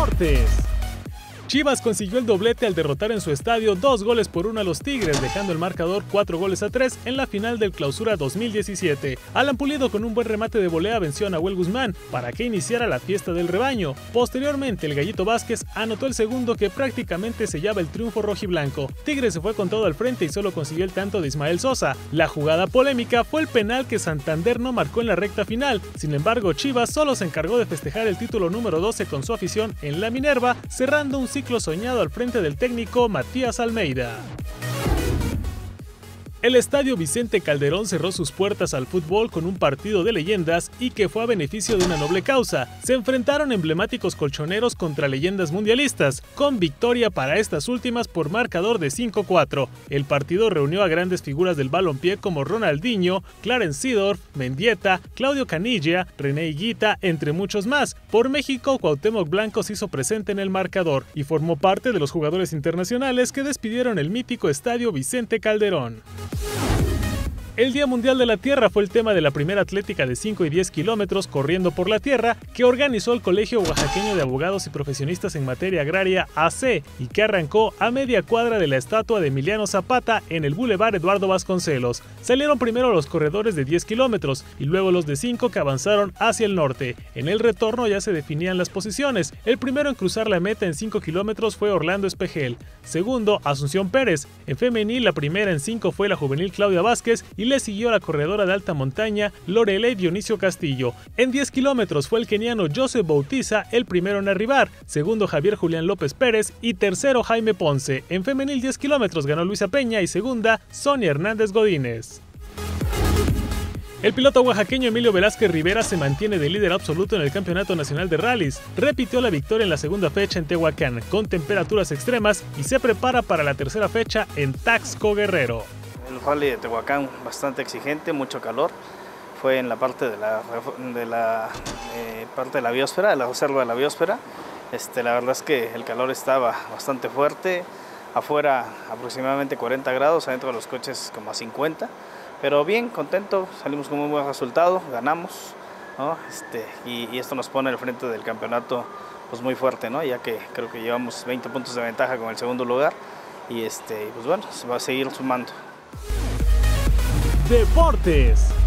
Deportes. Chivas consiguió el doblete al derrotar en su estadio 2-1 a los Tigres, dejando el marcador 4-3 en la final del Clausura 2017. Alan Pulido, con un buen remate de volea, venció a Nahuel Guzmán para que iniciara la fiesta del rebaño. Posteriormente, el Gallito Vázquez anotó el segundo, que prácticamente sellaba el triunfo rojiblanco. Tigres se fue con todo al frente y solo consiguió el tanto de Ismael Sosa. La jugada polémica fue el penal que Santander no marcó en la recta final. Sin embargo, Chivas solo se encargó de festejar el título número 12 con su afición en la Minerva, cerrando un ciclo soñado al frente del técnico Matías Almeida. El Estadio Vicente Calderón cerró sus puertas al fútbol con un partido de leyendas y que fue a beneficio de una noble causa. Se enfrentaron emblemáticos colchoneros contra leyendas mundialistas, con victoria para estas últimas por marcador de 5-4. El partido reunió a grandes figuras del balompié como Ronaldinho, Clarence Seedorf, Mendieta, Claudio Caniggia, René Higuita, entre muchos más. Por México, Cuauhtémoc Blanco se hizo presente en el marcador y formó parte de los jugadores internacionales que despidieron el mítico Estadio Vicente Calderón. El Día Mundial de la Tierra fue el tema de la primera atlética de 5 y 10 kilómetros corriendo por la tierra que organizó el Colegio Oaxaqueño de Abogados y Profesionistas en Materia Agraria AC y que arrancó a media cuadra de la estatua de Emiliano Zapata en el Boulevard Eduardo Vasconcelos. Salieron primero los corredores de 10 kilómetros y luego los de 5 que avanzaron hacia el norte. En el retorno ya se definían las posiciones. El primero en cruzar la meta en 5 kilómetros fue Orlando Espejel. Segundo, Asunción Pérez. En femenil, la primera en 5 fue la juvenil Claudia Vázquez y le siguió la corredora de alta montaña Lorelei Dionisio Castillo. En 10 kilómetros fue el keniano Joseph Bautiza el primero en arribar, segundo Javier Julián López Pérez y tercero Jaime Ponce. En femenil 10 kilómetros ganó Luisa Peña y segunda Sonia Hernández Godínez. El piloto oaxaqueño Emilio Velázquez Rivera se mantiene de líder absoluto en el Campeonato Nacional de Rallys. Repitió la victoria en la segunda fecha en Tehuacán, con temperaturas extremas, y se prepara para la tercera fecha en Taxco Guerrero. El rally de Tehuacán bastante exigente, mucho calor. Fue en la parte de la biosfera, de la reserva de la biosfera. La verdad es que el calor estaba bastante fuerte. Afuera aproximadamente 40 grados, adentro de los coches como a 50. Pero bien, contento, salimos con un buen resultado, ganamos, ¿no? Y esto nos pone al frente del campeonato pues muy fuerte, ¿no? Ya que creo que llevamos 20 puntos de ventaja con el segundo lugar y pues bueno, se va a seguir sumando. Deportes.